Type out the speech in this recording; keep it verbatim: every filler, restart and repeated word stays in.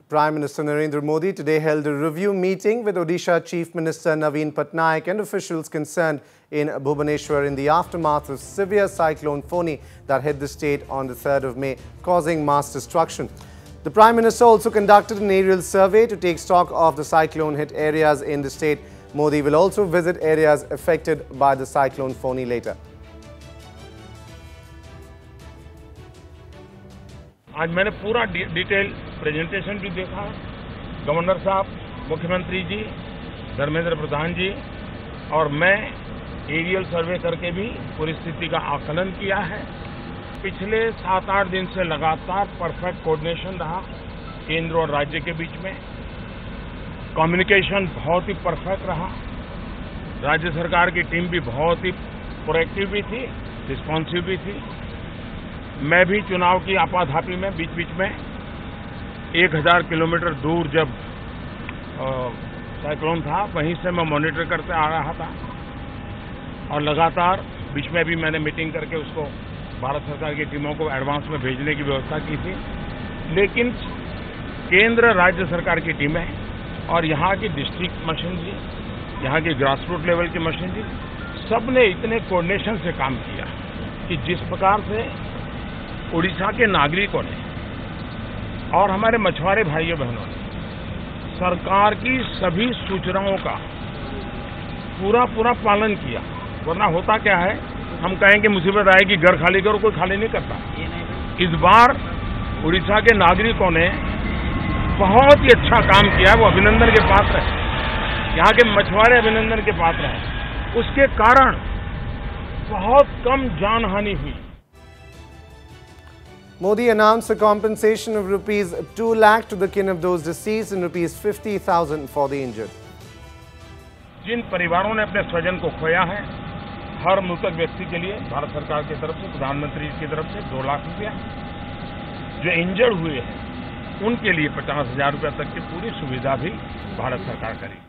Prime Minister Narendra Modi today held a review meeting with Odisha Chief Minister Naveen Patnaik and officials concerned in Bhubaneswar in the aftermath of severe cyclone Fani that hit the state on the third of May, causing mass destruction. The Prime Minister also conducted an aerial survey to take stock of the cyclone-hit areas in the state. Modi will also visit areas affected by the cyclone Fani later. आज मैंने पूरा डि, detail presentation भी देखा। Governor साहब, मुख्यमंत्री जी, धर्मेंद्र प्रधान जी और मैं aerial survey करके भी पूरी स्थिति का आकलन किया है। पिछले सात आठ दिन से लगातार परफेक्ट कोऑर्डिनेशन रहा केंद्र और राज्य के बीच में। कम्युनिकेशन बहुत ही परफेक्ट रहा। राज्य सरकार की टीम भी बहुत ही प्रोएक्टिव भी थी, रिस्पॉन्सिव भी थी। मैं भी चुनाव की आपाधापी में बीच बीच में एक हजार किलोमीटर दूर जब साइक्लोन था वहीं से मैं मॉनिटर करते आ रहा था और लगातार बीच में भी मैंने मीटिंग करके उसको भारत सरकार की टीमों को एडवांस में भेजने की व्यवस्था की थी। लेकिन केंद्र राज्य सरकार की टीमें और यहाँ की डिस्ट्रिक्ट मशीनरी, यहाँ की ग्रास रूट लेवल की मशीनरी, सब ने इतने कोऑर्डिनेशन से काम किया कि जिस प्रकार से उड़ीसा के नागरिकों ने और हमारे मछुआरे भाइयों बहनों ने सरकार की सभी सूचनाओं का पूरा पूरा पालन किया। वरना होता क्या है, हम कहें कि मुसीबत आएगी घर खाली करो, कोई खाली नहीं करता। इस बार उड़ीसा के नागरिकों ने बहुत ही अच्छा काम किया, वो अभिनंदन के पात्र है। यहाँ के मछुआरे अभिनंदन के पात्र हैं। उसके कारण बहुत कम जानहानि हुई। Modi announced a compensation of rupees two lakh to the kin of those deceased and rupees fifty thousand for the injured. जिन परिवारों ने अपने स्वजन को खोया है, हर मृतक व्यक्ति के लिए भारत सरकार की तरफ से, प्रधानमंत्री की तरफ से दो लाख रुपया, जो इंजर्ड हुए हैं उनके लिए पचास हजार रुपया तक की पूरी सुविधा भी भारत सरकार करेगी।